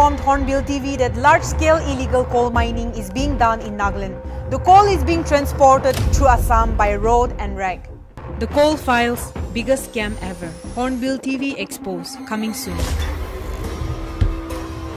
informed Hornbill TV that large-scale illegal coal mining is being done in Nagaland. The coal is being transported through Assam by road and rag. The Coal Files, biggest scam ever. Hornbill TV exposed, coming soon.